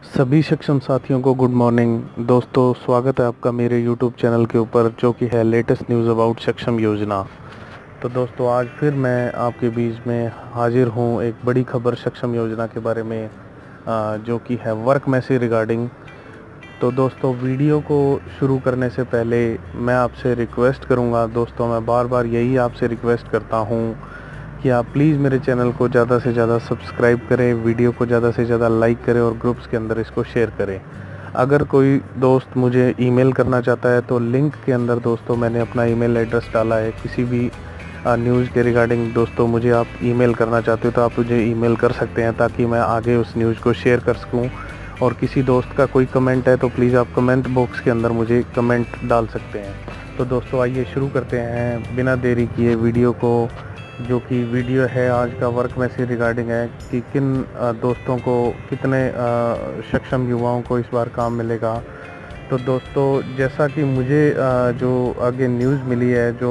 सभी सक्षम साथियों को गुड मॉर्निंग दोस्तों। स्वागत है आपका मेरे यूट्यूब चैनल के ऊपर जो कि है लेटेस्ट न्यूज़ अबाउट सक्षम योजना। तो दोस्तों आज फिर मैं आपके बीच में हाजिर हूँ एक बड़ी खबर सक्षम योजना के बारे में जो कि है वर्क में से रिगार्डिंग। तो दोस्तों वीडियो को शुरू करने से पहले मैं आपसे रिक्वेस्ट करूँगा दोस्तों, मैं बार बार यही आपसे रिक्वेस्ट करता हूँ कि आप प्लीज़ मेरे चैनल को ज़्यादा से ज़्यादा सब्सक्राइब करें, वीडियो को ज़्यादा से ज़्यादा लाइक करें और ग्रुप्स के अंदर इसको शेयर करें। अगर कोई दोस्त मुझे ईमेल करना चाहता है तो लिंक के अंदर दोस्तों मैंने अपना ईमेल एड्रेस डाला है। किसी भी न्यूज़ के रिगार्डिंग दोस्तों मुझे आप ईमेल करना चाहते हो तो आप मुझे ईमेल कर सकते हैं ताकि मैं आगे उस न्यूज़ को शेयर कर सकूँ। और किसी दोस्त का कोई कमेंट है तो प्लीज़ आप कमेंट बॉक्स के अंदर मुझे कमेंट डाल सकते हैं। तो दोस्तों आइए शुरू करते हैं बिना देरी किए वीडियो को, जो कि वीडियो है आज का वर्क में से रिगार्डिंग है कि किन दोस्तों को, कितने सक्षम युवाओं को इस बार काम मिलेगा। तो दोस्तों जैसा कि मुझे जो आगे न्यूज़ मिली है, जो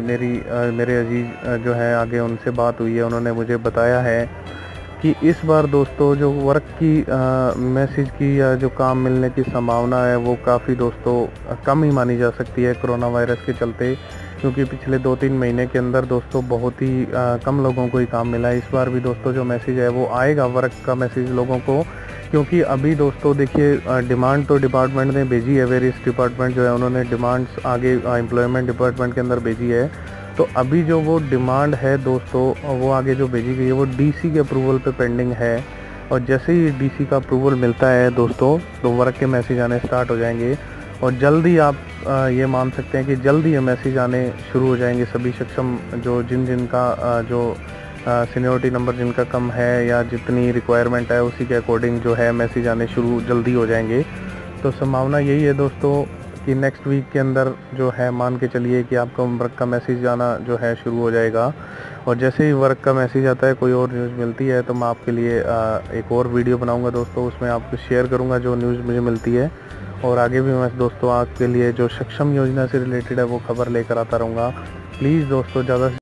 मेरे अजीज जो है आगे उनसे बात हुई है, उन्होंने मुझे बताया है कि इस बार दोस्तों जो वर्क की मैसेज की या जो काम मिलने की संभावना है वो काफ़ी दोस्तों कम ही मानी जा सकती है कोरोना वायरस के चलते, क्योंकि पिछले 2-3 महीने के अंदर दोस्तों बहुत ही कम लोगों को ही काम मिला है। इस बार भी दोस्तों जो मैसेज है वो आएगा वर्क का मैसेज लोगों को, क्योंकि अभी दोस्तों देखिए डिमांड तो डिपार्टमेंट ने भेजी है, वेरियस डिपार्टमेंट जो है उन्होंने डिमांड्स आगे एम्प्लॉयमेंट डिपार्टमेंट के अंदर भेजी है। तो अभी जो वो डिमांड है दोस्तों वो आगे जो भेजी गई है वो डीसी के अप्रूवल पे पेंडिंग है। और जैसे ही डीसी का अप्रूवल मिलता है दोस्तों तो वर्क के मैसेज आने स्टार्ट हो जाएंगे और जल्दी आप ये मान सकते हैं कि जल्दी ये मैसेज आने शुरू हो जाएंगे। सभी सक्षम जो जिनका जो सीनियरिटी नंबर जिनका कम है या जितनी रिक्वायरमेंट है उसी के अकॉर्डिंग जो है मैसेज आने शुरू जल्दी हो जाएंगे। तो संभावना यही है दोस्तों कि नेक्स्ट वीक के अंदर जो है मान के चलिए कि आपका वर्क का मैसेज आना जो है शुरू हो जाएगा। और जैसे ही वर्क का मैसेज आता है, कोई और न्यूज़ मिलती है तो मैं आपके लिए एक और वीडियो बनाऊंगा दोस्तों, उसमें आपको शेयर करूंगा जो न्यूज़ मुझे मिलती है। और आगे भी मैं दोस्तों आपके लिए जो सक्षम योजना से रिलेटेड है वो खबर लेकर आता रहूँगा। प्लीज़ दोस्तों ज़्यादा